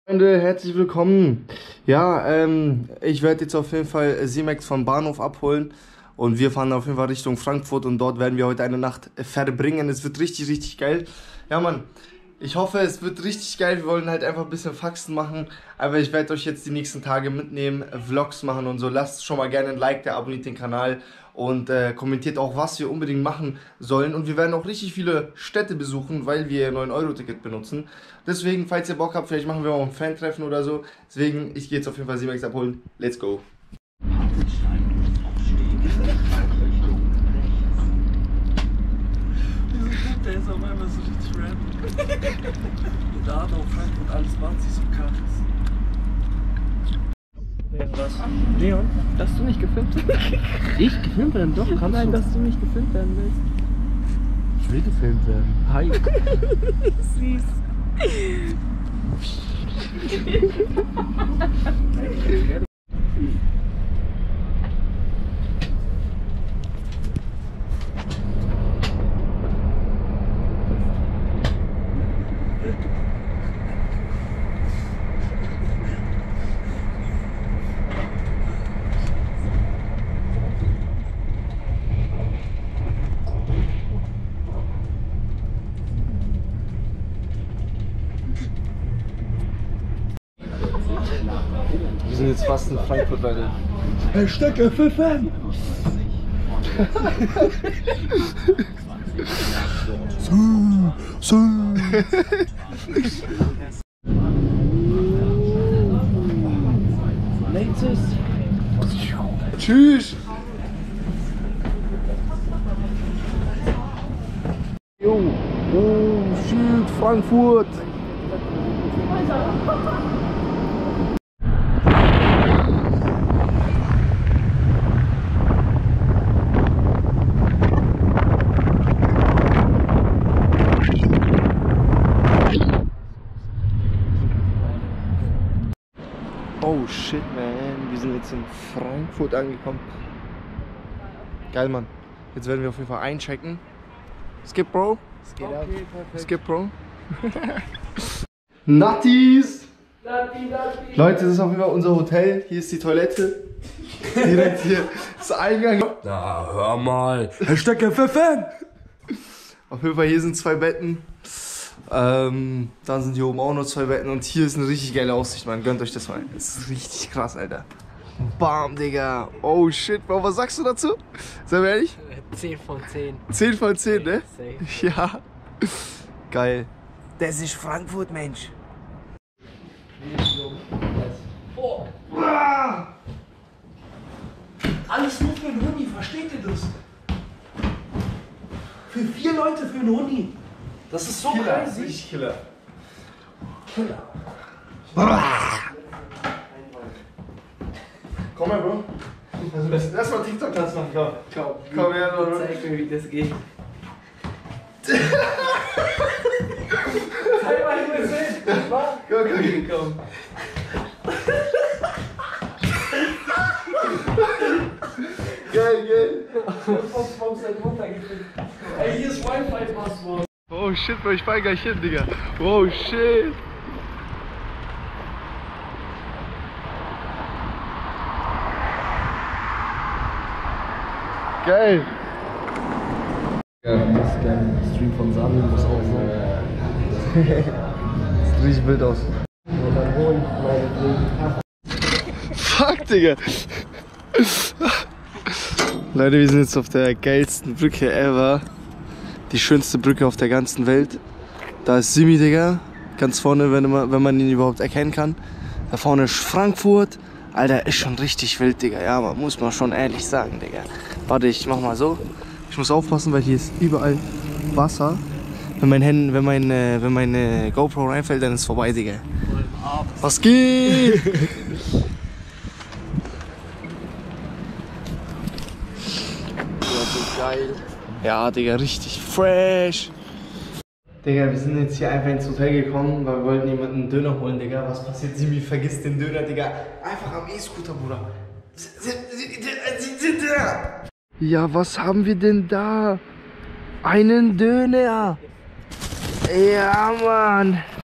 Freunde, herzlich willkommen. Ja, ich werde jetzt auf jeden Fall Simex vom Bahnhof abholen und wir fahren auf jeden Fall Richtung Frankfurt und dort werden wir heute eine Nacht verbringen. Es wird richtig, richtig geil. Ja, Mann, ich hoffe, es wird richtig geil. Wir wollen halt einfach ein bisschen Faxen machen, aber ich werde euch jetzt die nächsten Tage mitnehmen, Vlogs machen und so. Lasst schon mal gerne ein Like da, abonniert den Kanal und kommentiert auch, was wir unbedingt machen sollen. Und wir werden auch richtig viele Städte besuchen, weil wir 9-Euro-Ticket benutzen. Deswegen, falls ihr Bock habt, vielleicht machen wir auch ein Fan-Treffen oder so. Deswegen, ich gehe jetzt auf jeden Fall Simex abholen. Let's go! Der ist auf einmal so richtig random. Da hat auch Frankfurt alles macht sich so krass. Was? Leon? Dass du nicht gefilmt wirst. Ich gefilmt werden? Doch, kannst Nein, du. dass du nicht gefilmt werden willst. Ich will gefilmt werden. Hi. Süß. Wir sind jetzt fast in Frankfurt, Leute. Hashtag FFN. Tschüss! Jo, oh shit, Frankfurt! Oh shit, man, wir sind jetzt in Frankfurt angekommen. Geil, Mann. Jetzt werden wir auf jeden Fall einchecken. Skip, Bro. Okay, perfekt. Skip, Bro. Nattis! Leute, das ist auf jeden Fall unser Hotel. Hier ist die Toilette. Direkt hier ist der Eingang. Na, hör mal. Hashtag FFN. Auf jeden Fall, hier sind 2 Betten. Dann sind hier oben auch noch 2 Betten und hier ist eine richtig geile Aussicht, man. Gönnt euch das mal. Das ist richtig krass, Alter. Bam, Digga. Oh shit, Bro, was sagst du dazu? Sei mir ehrlich? 10 von 10. 10 von 10, ne? Safe. Ja. Geil. Das ist Frankfurt, Mensch. Oh. Alles nur für einen Huni, versteht ihr das? Für 4 Leute für einen Huni. Das ist so crazy. Richtig Killer. Killer. Komm her, Bro. Lass mal TikTok-Tanz machen, komm. Komm her, Bro. Zeig mir, wie das geht. Zeig mal, wie das ist. Komm. Geil. Ey, hier ist Wi-Fi-Passwort. Oh shit, Bro, ich fall gleich hin, Digga. Oh shit. Geil. Ja, das ist geil. Stream von Samuel muss auch sein. Sieht richtig wild aus. Fuck, Digga. Leute, wir sind jetzt auf der geilsten Brücke ever. Die schönste Brücke auf der ganzen Welt. Da ist Simi, Digga. Ganz vorne, wenn man ihn überhaupt erkennen kann. Da vorne ist Frankfurt. Alter, ist schon richtig wild, Digga. Ja, man muss man schon ehrlich sagen, Digga. Warte, ich mach mal so. Ich muss aufpassen, weil hier ist überall Wasser. Wenn meine GoPro reinfällt, dann ist es vorbei, Digga. Was geht? Ja, so geil. Ja, Digga, richtig fresh. Digga, wir sind jetzt hier einfach ins Hotel gekommen, weil wir wollten jemanden einen Döner holen, Digga. Was passiert? Simi vergisst den Döner, Digga. Einfach am E-Scooter, Bruder. Ja, was haben wir denn da? Einen Döner. Ja, Mann.